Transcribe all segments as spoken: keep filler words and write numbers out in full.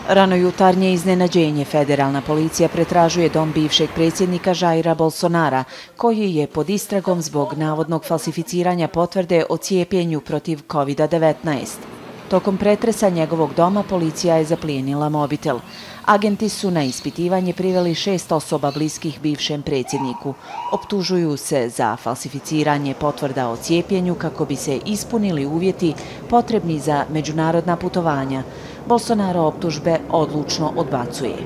Ranojutarnje iznenađenje federalna policija pretražuje dom bivšeg predsjednika Jaira Bolsonara, koji je pod istragom zbog navodnog falsificiranja potvrde o cijepljenju protiv kovid devetnaest. Tokom pretresa njegovog doma policija je zaplijenila mobitel. Agenti su na ispitivanje priveli šest osoba bliskih bivšem predsjedniku. Optužuju se za falsificiranje potvrda o cijepljenju kako bi se ispunili uvjeti potrebni za međunarodna putovanja. Bolsonaro optužbe odlučno odbacuje.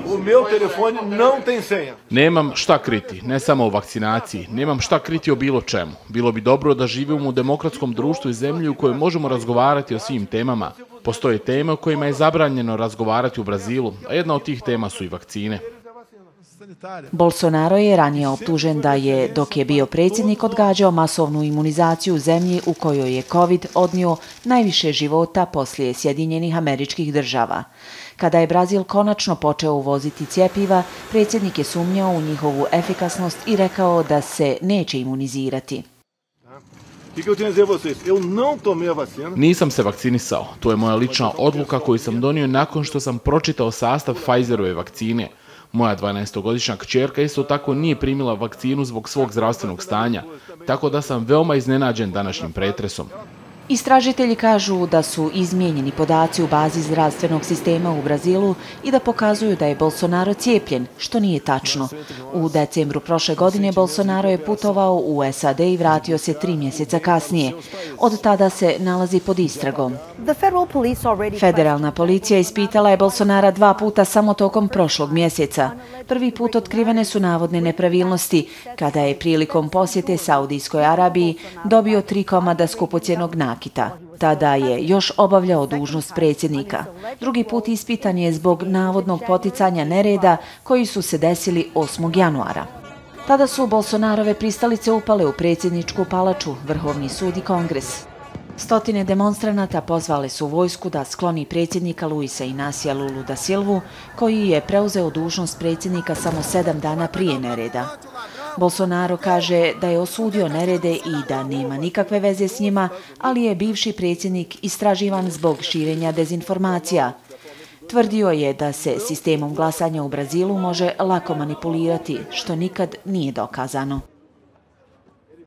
Nemam šta kriti, ne samo o vakcinaciji, nemam šta kriti o bilo čemu. Bilo bi dobro da živimo u demokratskom društvu i zemlji u kojoj možemo razgovarati o svim temama. Postoje teme o kojima je zabranjeno razgovarati u Brazilu, a jedna od tih tema su i vakcine. Bolsonaro je ranije optužen da je, dok je bio predsjednik, odgađao masovnu imunizaciju u zemlji u kojoj je COVID odnio najviše života poslije Sjedinjenih Američkih Država. Kada je Brazil konačno počeo uvoziti cjepiva, predsjednik je sumnjao u njihovu efikasnost i rekao da se neće imunizirati. Nisam se vakcinisao. To je moja lična odluka koju sam donio nakon što sam pročitao sastav Pfizerove vakcine. Moja dvanaestogodišnja kćerka isto tako nije primila vakcinu zbog svog zdravstvenog stanja, tako da sam veoma iznenađen današnjim pretresom. Istražitelji kažu da su izmijenjeni podaci u bazi zdravstvenog sistema u Brazilu i da pokazuju da je Bolsonaro cijepljen, što nije tačno. U decembru prošle godine Bolsonaro je putovao u S A D i vratio se tri mjeseca kasnije. Od tada se nalazi pod istragom. Federalna policija ispitala je Bolsonara dva puta samo tokom prošlog mjeseca. Prvi put otkrivene su navodne nepravilnosti, kada je prilikom posjete Saudijskoj Arabiji dobio tri komada skupocjenog nakita. Tada je još obavljao dužnost predsjednika. Drugi put ispitan je zbog navodnog poticanja nereda koji su se desili osmog januara. Tada su Bolsonarove pristalice upale u predsjedničku palaču, Vrhovni sud i Kongres. Stotine demonstranata pozvale su vojsku da skloni predsjednika Luisa Inacia Lulu da Silvu, koji je preuzeo dužnost predsjednika samo sedam dana prije nereda. Bolsonaro kaže da je osudio nerede i da nema nikakve veze s njima, ali je bivši predsjednik istraživan zbog širenja dezinformacija. Tvrdio je da se sistemom glasanja u Brazilu može lako manipulirati, što nikad nije dokazano.